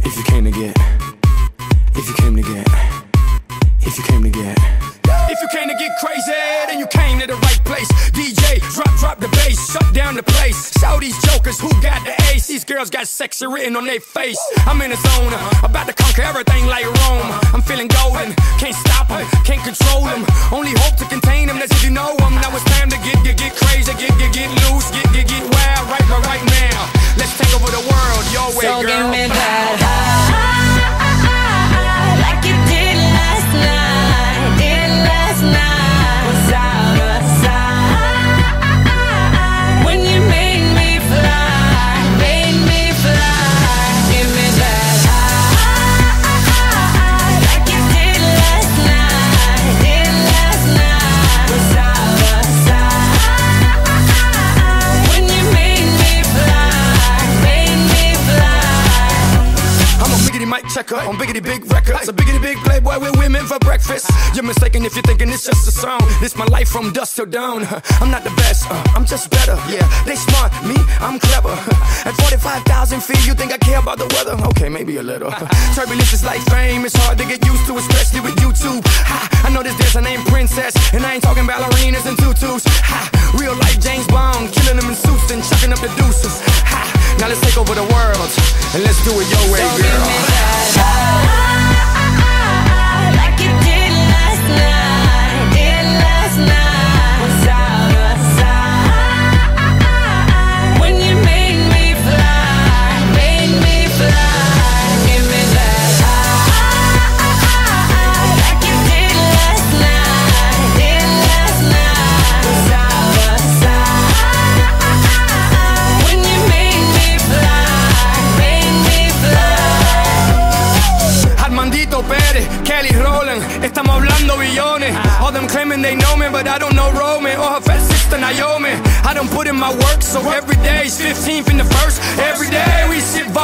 If you came to get, if you came to get, if you came to get, if you came to get crazy, then you came to the right place. DJ, drop the bass, shut down the place. Show these jokers who got the ace. These girls got sexy written on their face. I'm in the zone, about to conquer everything like Rome. I'm feeling golden, can't stop them, can't control them. Only hope to contain them, that's if you know them. Now it's time to get crazy, get loose, get wild right now. Let's take over the world, your way, so girl. Give me that high, like you did last night, side to side. When you made me fly, give me that high, like you did last night, side to side. When you made me fly. I'm a biggity mic checker on Biggity Big Records. A Biggity Big playboy with women for breakfast. You're mistaken if you're thinking it's just a song. This my life from dusk till dawn. I'm not the best, I'm just better. Yeah, they smart, me, I'm clever. At 45,000 feet, you think I care about the weather? Okay, maybe a little. Turbulence is like fame, it's hard to get used to, especially with YouTube. I know this dancer named Princess, and I ain't talking ballerinas and tutus. Real life James Bond, killing them in suits and chucking up the deuces. Now let's take over the world, and let's do it your way, So girl. give me that high, like you did last night, side to side. When you made me fly, give me that high, like you did last night, side to side. When you made me fly. Armandito Pérez, Kelly Rowland, estamos hablando billones. All them claiming they know me, but I don't know Roman or her fat sister Naomi. I don't put in my work, so every day is 15th in the first. Every day we sit